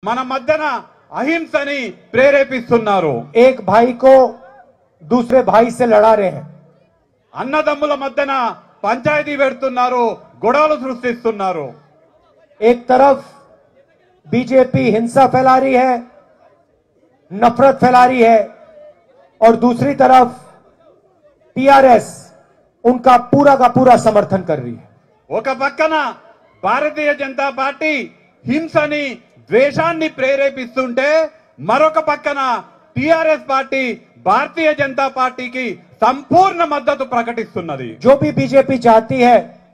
మన మధ్యన అహింసని ప్రేరేపిస్తున్నారు. एक भाई को दूसरे भाई से लड़ा रहे हैं. అన్నదమ్ముల మధ్యన పంచాయతీ పెడుతున్నారు, గొడవలు సృష్టిస్తున్నారు. एक तरफ बीजेपी हिंसा फैला रही है, नफरत फैला रही है, और दूसरी तरफ टीआरएस उनका पूरा का पूरा समर्थन कर रही है. ఒక పక్కన భారతీయ జనతా పార్టీ హింసని ద్వేషాన్ని ప్రేరేపిస్తుంటే మరొక పక్కన టీఆర్ఎస్ పార్టీ భారతీయ జనతా పార్టీకి సంపూర్ణ మద్దతు ప్రకటిస్తున్నది. जो भी बीजेपी चाहती है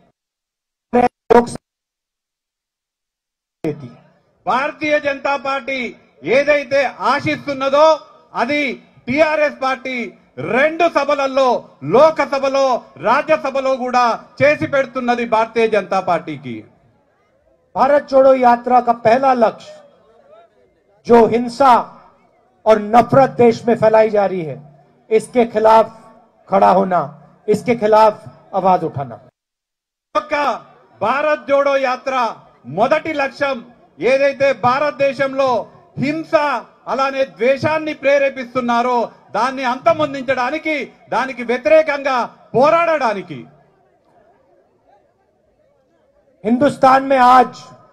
భారతీయ జనతా పార్టీ ఏదైతే ఆశిస్తున్నదో అది టీఆర్ఎస్ పార్టీ రెండు సభలలో, లోకసభలో రాజ్యసభలో కూడా చేసి పెడుతున్నది భారతీయ జనతా పార్టీకి. भारत जोड़ो यात्रा का पहला लक्ष्य जो हिंसा और नफरत देश में फैलाई जा रही है, इसके खिलाफ खड़ा होना, इसके खिलाफ आवाज उठाना. భారత్ జోడో యాత్ర మొదటి లక్ష్యం ఏదైతే భారతదేశంలో హింస అలానే ద్వేషాన్ని ప్రేరేపిస్తున్నారో దాన్ని అంతమొందించడానికి, దానికి వ్యతిరేకంగా పోరాడడానికి. हिंदुस्तान में आज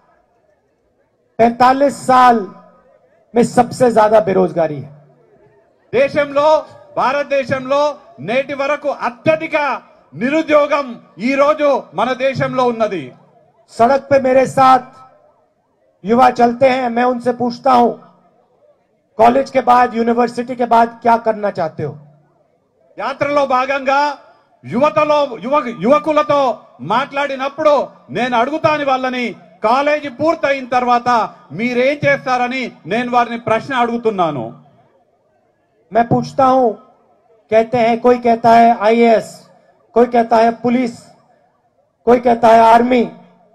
45 साल में सबसे ज्यादा बेरोजगारी है. దేశంలో, భారతదేశంలో నేటి వరకు అత్యధిక నిరుద్యోగం ఈ రోజు మన దేశంలో ఉన్నది. सड़क पे मेरे साथ युवा चलते हैं, मैं उनसे पूछता हूं कॉलेज के बाद, यूनिवर्सिटी के बाद क्या करना चाहते हो. యాత్రలో భాగంగా యువకులతో మాట్లాడినప్పుడు నేను అడుగుతాను వాళ్ళని, కాలేజీ పూర్తయిన తర్వాత మీరేం చేస్తారని నేను వారిని ప్రశ్న అడుగుతున్నాను. मैं पूछता हूं, कहते हैं, कोई कहता है आईएएस, कोई कहता है पुलिस, कोई कहता है आर्मी.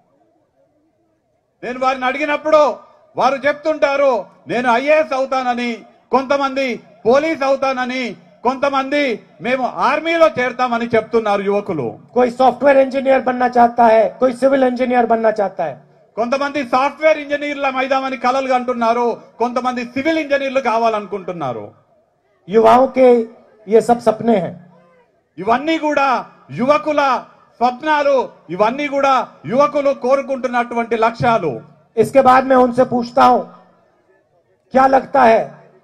నేను వారిని అడిగినప్పుడు వారు చెప్తుంటారు నేను ఐఏఎస్ అవుతానని, కొంతమంది పోలీస్ అవుతానని, కొంతమంది మేము ఆర్మీలో చేరతామని చెప్తున్నారు యువకులు. कोई सॉफ्टवेयर इंजीनियर बनना चाहता है, कोई सिविल इंजीनियर बनना चाहता है. కొంతమంది సాఫ్ట్వేర్ ఇంజనీర్ల మైదామని కలలు అంటున్నారు, కొంతమంది సివిల్ ఇంజనీర్లు కావాలనుకుంటున్నారు. युवाओं के ये सब सपने हैं. ఇవన్నీ కూడా యువకుల స్వప్నాలు, ఇవన్నీ కూడా యువకులు కోరుకుంటున్నటువంటి లక్ష్యాలు. इसके बाद मैं उनसे पूछता हूं क्या लगता है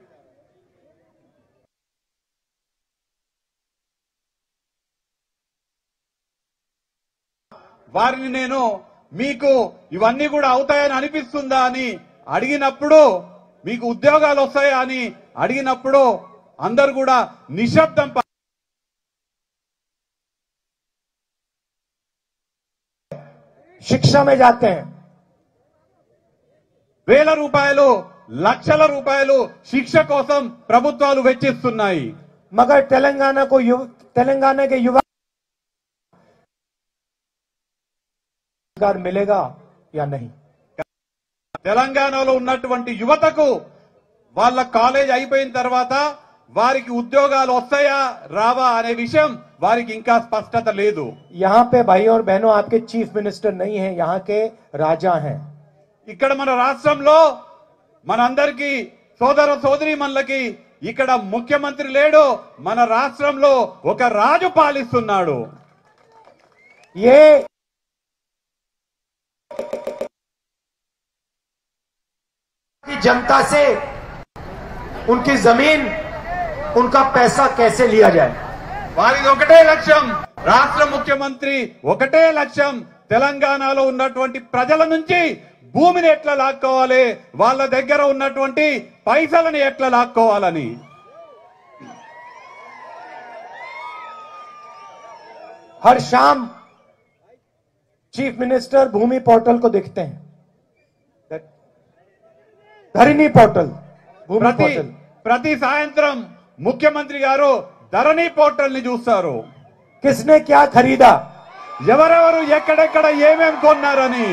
వారిని నేను మీకు ఇవన్నీ కూడా అవుతాయని అనిపిస్తుందా అని అడిగినప్పుడు, మీకు ఉద్యోగాలు వస్తాయా అని అడిగినప్పుడు అందరు కూడా నిశ్శబ్దం. शिक्षा में जाते हैं, వేల రూపాయలు, లక్షల రూపాయలు శిక్ష కోసం ప్రభుత్వాలు వెచ్చిస్తున్నాయి. मगर तेलंगाना के युवा रोजगार मिलेगा या नहीं. తెలంగాణలో ఉన్నటువంటి యువతకు వాళ్ళ కాలేజ్ అయిపోయిన తర్వాత వారికి ఉద్యోగాలు వస్తాయా రావా అనే విషయం వారికి ఇంకా స్పష్టత లేదు. यहाँ पे भाई और बहनों आपके चीफ मिनिस्टर नहीं है, यहाँ के राजा हैं. ఇక్కడ మన రాష్ట్రంలో మనందరికీ సోదర సోదరీమణులకి ఇక్కడ ముఖ్యమంత్రి లేడు, మన రాష్ట్రంలో ఒక రాజు పాలిస్తున్నాడు. ये जनता से उनकी जमीन, उनका पैसा कैसे लिया जाए. వారిది ఒకటే లక్ష్యం, రాష్ట్ర ముఖ్యమంత్రి ఒకటే లక్ష్యం, తెలంగాణలో ఉన్నటువంటి ప్రజల నుంచి భూమిని ఎట్లా లాక్కోవాలి, వాళ్ళ దగ్గర ఉన్నటువంటి పైసలను ఎట్లా లాక్కోవాలని. हर शाम चीफ मिनिस्टर भूमि पोर्टल को देखते हैं, धरनी पोर्टल, भूमि पोर्टल. ప్రతి సాయంత్రం ముఖ్యమంత్రి గారు ధరణి పోర్టల్ ని చూస్తారు. किसने क्या खरीदा, ఎవరెవరు ఎక్కడెక్కడ ఏమేం కొన్నారని.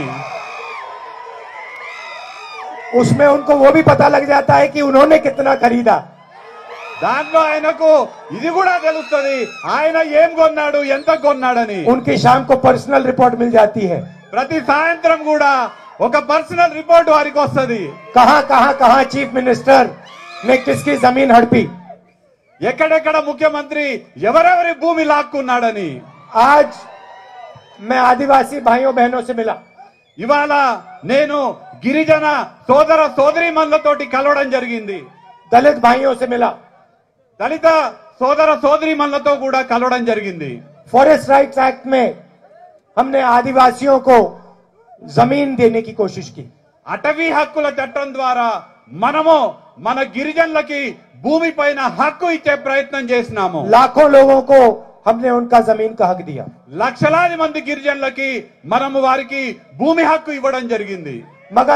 उसमें उनको वो भी पता लग जाता है कि उन्होंने कितना खरीदा. దాంట్లో ఆయనకు ఇది కూడా తెలుస్తుంది ఆయన ఏం కొన్నాడు, ఎంత కొన్నాడని. उनकी शाम को पर्सनल रिपोर्ट मिल जाती है. ప్రతి సాయంత్రం కూడా ఒక పర్సనల్ రిపోర్ట్ వారికి వస్తది. कहां कहां कहां चीफ मिनिस्टर ने किसकी जमीन हड़पी, ఎక్కడెక్కడ ముఖ్యమంత్రి ఎవరెవరి భూమి లాక్కున్నాడని. आज मैं आदिवासी भाइयों बहनों से मिला, ఇవాళ నేను గిరిజన సోదర సోదరీమణులతోటి కలవడం జరిగింది. दलित भाइयों से मिला, దళిత సోదర సోదరీమణులతో కూడా కలవడం జరిగింది. फॉरेस्ट राइट्स एक्ट में हमने आदिवासियों को जमीन देने की कोशिश की. అటవీ హక్కుల చట్టం ద్వారా మనము మన గిరిజనులకి భూమి పైన హక్కు ఇచ్చే ప్రయత్నం చేసినాము. लाखों लोगों को हमने उनका जमीन का हक दिया. లక్షలాది మంది గిరిజనులకి మనము వారికి భూమి హక్కు ఇవ్వడం జరిగింది. मगर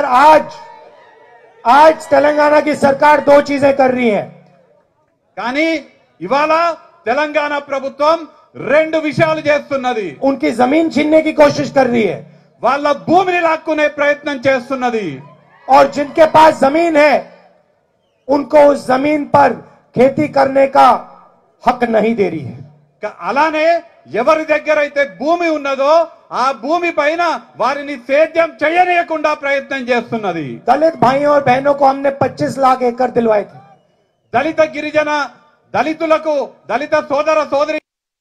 आज तेलंगाना की सरकार दो चीजें कर रही है. కానీ ఇవాళ తెలంగాణ ప్రభుత్వం రెండు విషయాలు చేస్తున్నది. उनकी जमीन छीनने की कोशिश कर रही है వాళ్ళ భూమిని లాక్కునే ప్రయత్నం చేస్తున్నది. और जिनके पास जमीन है उनको उस जमीन पर खेती करने का हक नहीं दे रही है. అలానే ఎవరి దగ్గర అయితే భూమి ఉన్నదో ఆ భూమి పైన వారిని సేద్యం చేయనీయకుండా ప్రయత్నం చేస్తున్నది. दलित भाइयों और बहनों को हमने 25 लाख एकड़ दिलवाए थे. దళిత గిరిజన దళితులకు దళిత సోదర సోదరి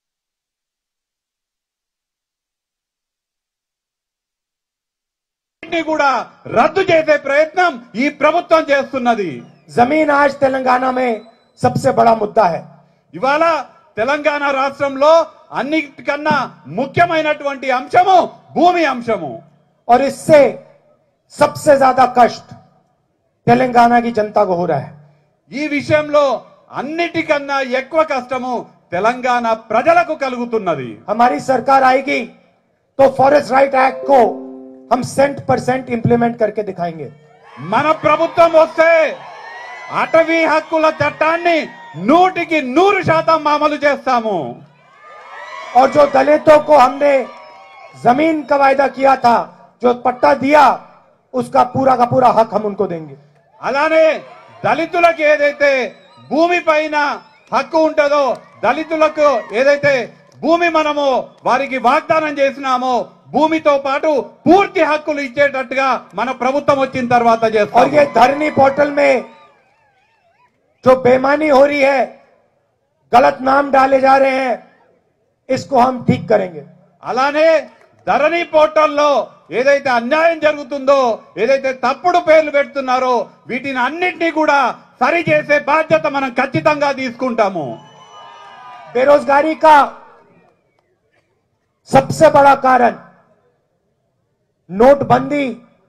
కూడా రద్దు చేసే ప్రయత్నం ఈ ప్రభుత్వం చేస్తున్నది. जमीन आज तेलंगाना में सबसे बड़ा मुद्दा है. ఇవాళ తెలంగాణ రాష్ట్రంలో అన్నిటికన్నా ముఖ్యమైనటువంటి అంశము భూమి అంశము. और इससे सबसे ज्यादा कष्ट तेलंगाना की जनता को हो रहा है. ఈ విషయంలో అన్నిటికన్నా ఎక్కువ కష్టము తెలంగాణ ప్రజలకు కలుగుతున్నది. हमारी सरकार आएगी तो फॉरेस्ट राइट एक्ट को हम 100% इंप्लीमेंट करके दिखाएंगे. మన ప్రభుత్వం వస్తే అటవీ హక్కుల చట్టాన్ని 100% అమలు చేస్తాము. और जो दलितों को हमने जमीन का वायदा किया था, जो पट्टा दिया, उसका पूरा का पूरा हक हम उनको देंगे. అలానే దళితులకు ఏదైతే భూమి పైన హక్కు ఉంటుందో, దళితులకు ఏదైతే భూమి మనము వారికి వాగ్దానం చేసినామో భూమితో పాటు పూర్తి హక్కులు ఇచ్చేటట్టుగా మన ప్రభుత్వం వచ్చిన తర్వాత और చేస్తాం. ये धरनी पोर्टल में जो बेईमानी हो रही है, गलत नाम डाले जा रहे हैं, इसको हम ठीक करेंगे. అలానే ధరణి పోర్టల్లో ఏదైతే అన్యాయం జరుగుతుందో, ఏదైతే తప్పుడు పేర్లు పెడుతున్నారో వీటిని అన్నింటినీ కూడా సరిచేసే బాధ్యత మనం ఖచ్చితంగా తీసుకుంటాము. बेरोजगारी का सबसे बड़ा कारण नोटबंदी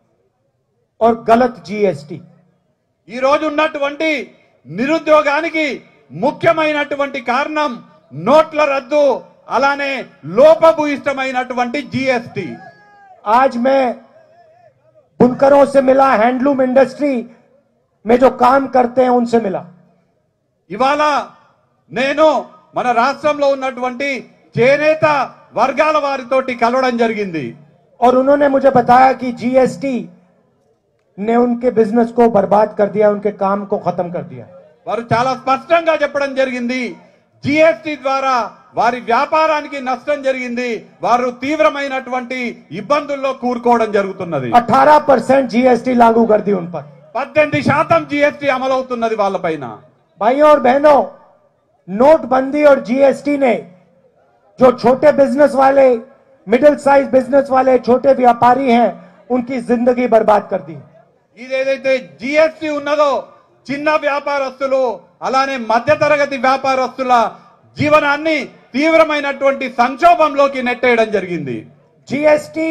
और गलत जीएसटी. ఈ రోజు ఉన్నటువంటి నిరుద్యోగానికి ముఖ్యమైనటువంటి కారణం నోట్ల రద్దు, అలానే లోపభూయిష్టమైనటువంటి జీఎస్టీ. आज मैं बुनकरों से मिला, हैंडलूम इंडस्ट्री में जो काम करते हैं उनसे मिला. ఇవాళ నేను మన రాష్ట్రంలో ఉన్నటువంటి చేనేత వర్గాల వారితోటి కలవడం జరిగింది. और उन्होंने मुझे बताया कि जीएसटी ने उनके बिजनेस को बर्बाद कर दिया, उनके काम को खत्म कर दिया. వారు చాలా స్పష్టంగా చెప్పడం జరిగింది, జీఎస్టీ ద్వారా వారి వ్యాపారానికి నష్టం జరిగింది, వారు తీవ్రమైనటువంటి ఇబ్బందుల్లో కూరుకోవడం జరుగుతున్నది. 18% जीएसटी लागू कर दी उन पर. 18% జీఎస్టీ అమలవుతున్నది వాళ్ళపైన. भाइयों और बहनों, नोटबंदी और जीएसटी ने जो छोटे बिजनेस वाले, मिडिल साइज बिजनेस वाले, छोटे व्यापारी हैं, उनकी जिंदगी बर्बाद कर दी. ఇదేదైతే జీఎస్టీ ఉన్నదో చిన్న వ్యాపారస్తులు అలానే మధ్యతరగతి వ్యాపారస్తుల జీవనాన్ని తీవ్రమైనటువంటి సంక్షోభంలోకి నెట్టేయడం జరిగింది. जीएसटी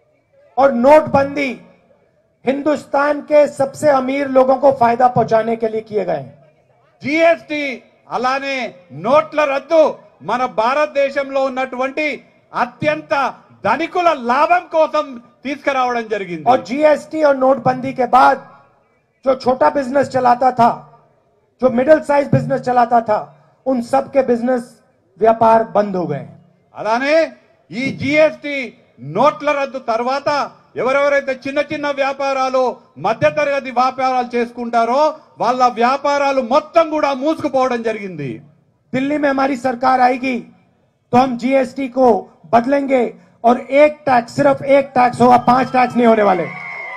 और नोटबंदी हिंदुस्तान के सबसे अमीर लोगों को फायदा पहुंचाने के लिए किए गए हैं. జీఎస్టీ అలానే నోట్ల రద్దు మన భారతదేశంలో ఉన్నటువంటి అత్యంత ధనికుల లాభం కోసం తీసుకురావడం జరిగింది. और जीएसटी और नोटबंदी के बाद जो छोटा बिजनेस चलाता था, जो मिडिल साइज बिजनेस चलाता था, उन सब के बिजनेस व्यापार बंद हो गए. అలానే ఈ జీఎస్టీ నోట్ల రద్దు తర్వాత ఎవరెవరైతే చిన్న చిన్న వ్యాపారాలు మధ్యతరగతి వ్యాపారాలు చేసుకుంటారో వాళ్ళ వ్యాపారాలు మొత్తం కూడా మూసుకుపోవడం జరిగింది. दिल्ली में हमारी सरकार आएगी तो हम जीएसटी को बदलेंगे और एक टैक्स, सिर्फ एक टैक्स होगा, 5 टैक्स नहीं होने वाले.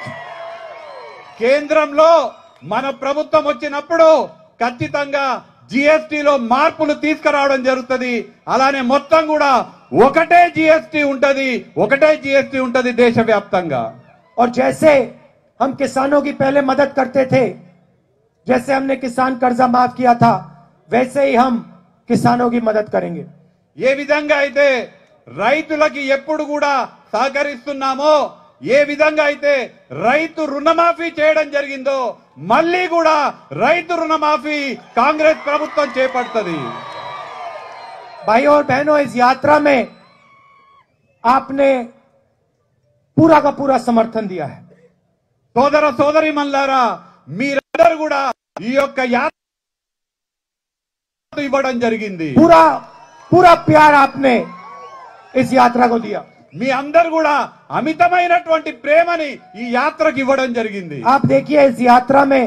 కేంద్రంలో మన ప్రభుత్వం వచ్చినప్పుడు ఖచ్చితంగా జీఎస్టీలో మార్పులు తీసుకురావడం జరుగుతుంది. అలానే మొత్తం కూడా ఒకటే జీఎస్టీ ఉంటది దేశవ్యాప్తంగా. और जैसे हम किसानों की पहले मदद करते थे, जैसे हमने किसान कर्जा माफ किया था, वैसे ही हम किसानों की मदद करेंगे. ఏ విధంగా అయితే రైతులకి ఎప్పుడు కూడా సహకరిస్తున్నామో, ఏ విధంగా అయితే రైతు రుణమాఫీ చేయడం జరిగిందో, మళ్ళీ కూడా రైతు రుణమాఫీ కాంగ్రెస్ ప్రభుత్వం చేపడుతుంది. भाइयों और बहनों, इस यात्रा में आपने पूरा का पूरा समर्थन दिया है. సోదర సోదరి మల్లారా, మీరందరూ కూడా ఈ యొక్క యాత్ర ఇవ్వడం జరిగింది. पूरा पूरा प्यार आपने इस यात्रा को दिया. మీ అందరు కూడా అమితమైనటువంటి ప్రేమని ఈ యాత్రకు ఇవ్వడం జరిగింది. आप देखिए, इस यात्रा में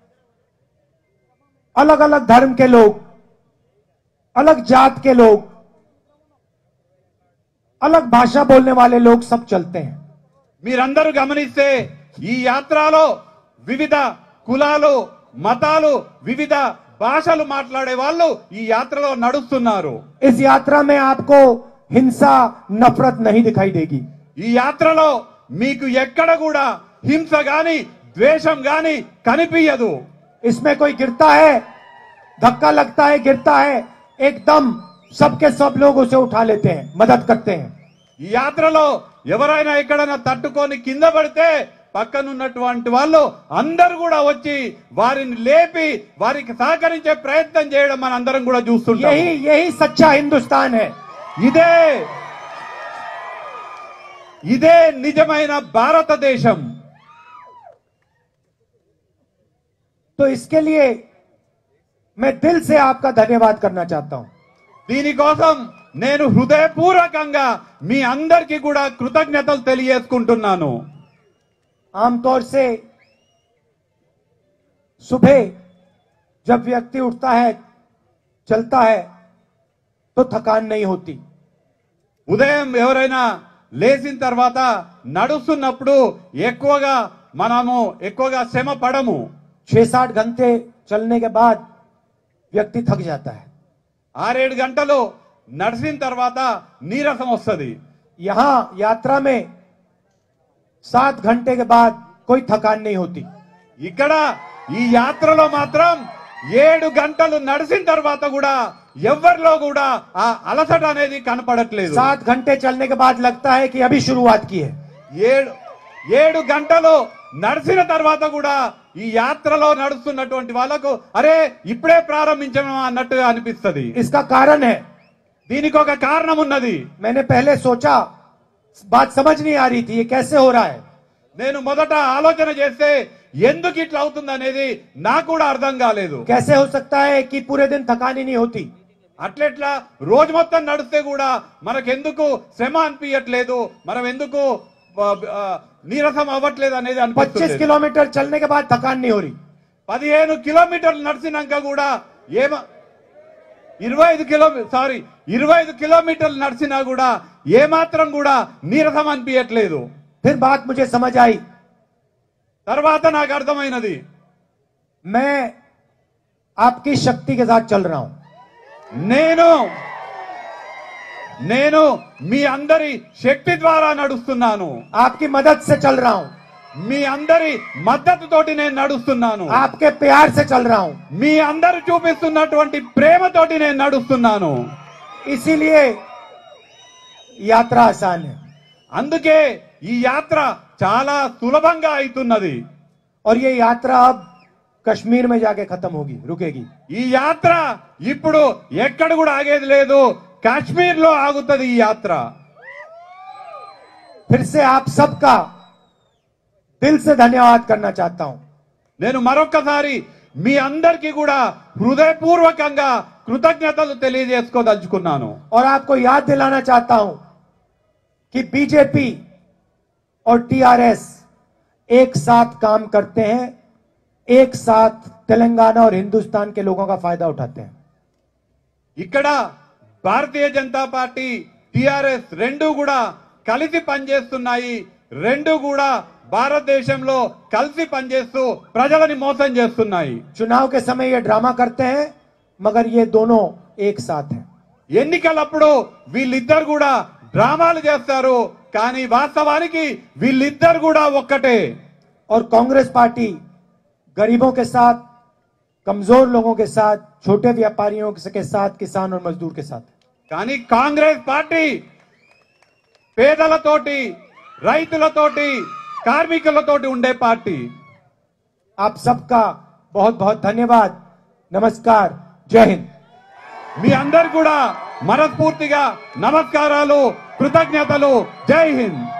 अलग अलग धर्म के लोग, अलग जात के लोग, अलग भाषा बोलने वाले लोग सब चलते हैं. మీరందరూ గమనిస్తే ఈ యాత్రలో వివిధ కులాలు, మతాలు, వివిధ భాషలు మాట్లాడే వాళ్ళు ఈ యాత్రలో నడుస్తున్నారు. इस यात्रा में आपको हिंसा, नफरत नहीं दिखाई देगी. ఈ యాత్రలో మీకు ఎక్కడ కూడా హింస గాని ద్వేషం గాని కనిపించదు. इसमें कोई गिरता है, धक्का लगता है, गिरता है, एकदम सबके सब लोग उसे उठा लेते हैं, मदद करते हैं. ఈ యాత్రలో ఎవరైనా ఎక్కడైనా తట్టుకొని కింద పడితే పక్కనున్నటువంటి వాళ్ళు అందరూ కూడా వచ్చి వారిని లేపి వారికి సహకరించే ప్రయత్నం చేయడం మన అందరం కూడా చూస్తుంటాం. यही सच्चा हिंदुस्तान है. ఇదే నిజమైన భారతదేశం. तो इसके लिए मैं दिल से आपका धन्यवाद करना चाहता हूं. దీనికోసం నేను హృదయపూర్వకంగా మీ అందరికీ కూడా కృతజ్ఞతలు తెలియజేసుకుంటున్నాను. आमतौर से सुबह जब व्यक्ति उठता है, चलता है, तो थकान नहीं होती. ఉదయం ఎవరైనా లేచిన తర్వాత నడుస్తున్నప్పుడు ఎక్కువగా శ్రమ పడము. 6-7 घंटे चलने के बाद व्यक्ति थक जाता है. 6-7 గంటలు నడిచిన తర్వాత నీరసం వస్తుంది. यहां यात्रा में 7 घंटे के बाद कोई थकान नहीं होती. ఇక్కడ ఈ యాత్రలో మాత్రం 7 గంటలు నడిచిన తర్వాత కూడా ఎవరిలో కూడా ఆ అలసట అనేది కనపడట్లేదు. 7 घंटे चलने के बाद लगता है कि अभी शुरुआत की है. 7 గంటలు నడిచిన తర్వాత కూడా ఈ యాత్రలో నడుస్తున్నటువంటి వాళ్ళకు అరే ఇప్పుడే ప్రారంభించమా అన్నట్టుగా అనిపిస్తుంది. इसका कारण है, దీనికి ఒక కారణం ఉన్నది. मैंने पहले सोचा, बात समझ नहीं आ रही थी, ये कैसे हो रहा है. నేను మొదట ఆలోచన చేస్తే ఎందుకు ఇట్లా అవుతుంది అనేది నాకు కూడా అర్థం కాలేదు. कैसे हो सकता है कि पूरे दिन थकान ही नहीं होती. అట్లెట్లా రోజు మొత్తం నడిస్తే కూడా మనకెందుకు శ్రమ అనిపించట్లేదు, మనం ఎందుకు నీరసం అవ్వట్లేదు అనేది 25 అనిపిస్తుంది. किलोमीटर चलने के बाद थकान नहीं हो रही. 15 కిలోమీటర్లు నడిచినాక కూడా 25 కిలోమీటర్లు నడిచినా కూడా ఏమాత్రం కూడా నీరసం అనిపించట్లేదు. फिर बात मुझे समझ आई. తర్వాత నాకు అర్థమైనది, मैं आपकी शक्ति के साथ चल रहा हूं. నేను మీ అందరి శక్తి ద్వారా నడుస్తున్నాను. आपकी मदद से चल रहा हूं. మీ అందరి మద్దతుతోటి నేను నడుస్తున్నాను. आपके प्यार से चल रहा हूं. మీ అందరు చూపిస్తున్నటువంటి ప్రేమతోటి నేను నడుస్తున్నాను. इसीलिए यात्रा आसान है. అందుకే ఈ యాత్ర చాలా సులభంగా అవుతున్నది. और ये यात्रा अब कश्मीर में जाके खत्म होगी, रुकेगी. ఈ యాత్ర ఇప్పుడు ఎక్కడ కూడా ఆగేది లేదు, కాశ్మీర్ లో ఆగుతుంది ఈ యాత్ర. फिर से आप सबका दिल से धन्यवाद करना चाहता हूं. నేను మరొక్కసారి మీ అందరికీ కూడా హృదయపూర్వకంగా కృతజ్ఞతలు తెలియజేసుకోదలుచుకున్నాను. और आपको याद दिलाना चाहता हूं कि बीजेपी और टीआरएस एक साथ काम करते हैं, एक साथ तेलंगाना और हिंदुस्तान के लोगों का फायदा उठाते हैं. ఇక్కడ భారతీయ జనతా పార్టీ టిఆర్ఎస్ రెండు కూడా కలిసి పనిచేస్తున్నాయి, రెండు కూడా భారతదేశంలో కలిసి పనిచేస్తూ ప్రజలని మోసం చేస్తున్నాయి. चुनाव के समय ये ड्रामा करते हैं मगर ये दोनों एक साथ हैं. ఎన్నికలప్పుడు వీళ్ళిద్దరు కూడా డ్రామాలు చేస్తారు, కానీ వాస్తవానికి వీళ్ళిద్దరు కూడా ఒక్కటే. और कांग्रेस पार्टी गरीबों के साथ, कमजोर लोगों के साथ, छोटे व्यापारियों के साथ, किसान और मजदूर के साथ. కానీ కాంగ్రెస్ పార్టీ పేదలతోటి, రైతులతోటి, కార్మికులతోటి ఉండే పార్టీ. आप सबका बहुत बहुत धन्यवाद. नमस्कार. जय हिंद. మీ అందరు కూడా మనస్ఫూర్తిగా నమస్కారాలు, కృతజ్ఞతలు. జై హింద్.